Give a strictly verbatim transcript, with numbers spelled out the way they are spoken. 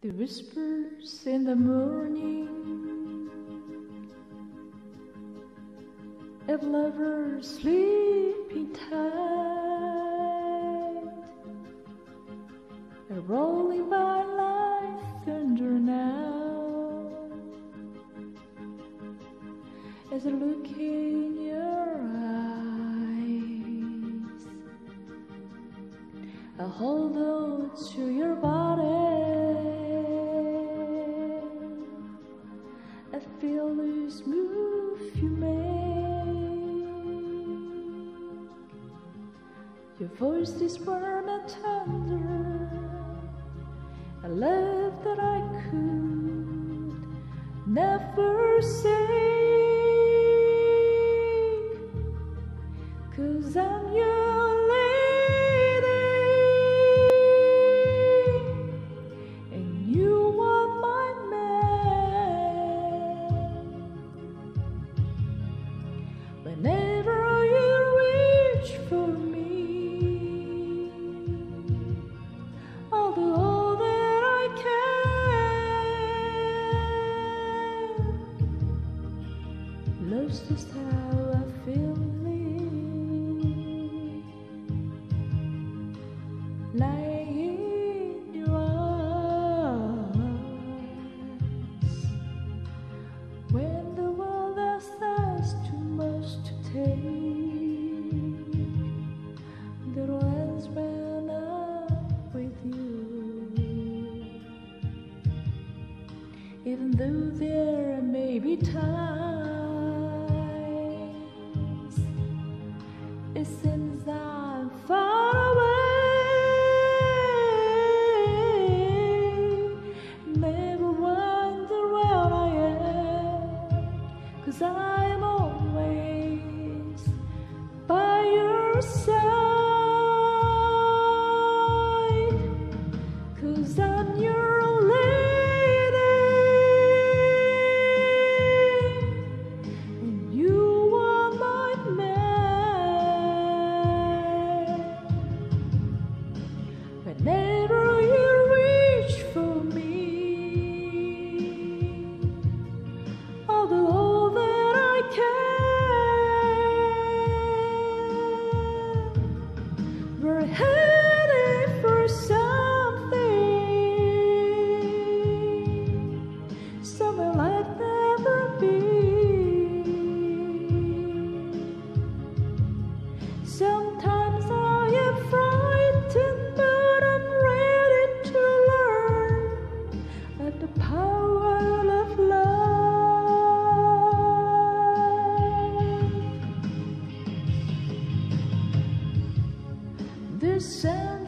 He whispers in the morning of lovers sleeping tight, a rolling by like thunder now, as I look in your eyes. I hold on to your body, I feel this move you make. Your voice is warm and tender, a love that I could never say. 'Cause I'm your lady, and you are my man. Whenever you reach for me, I'll do all that I can. Love's just how I feel, lying in your arms. When the world has asked too much to take, the lines ran up with you. Even though there may be times it seems I'm far away, I'm always by your side. 'Cause I'm your lady, and you are my man. Whenever you reach for me, I'll do all that I can. We're heading for something, somewhere like never been. Sometimes I am frightened, but I'm ready to learn of the power of love. The sun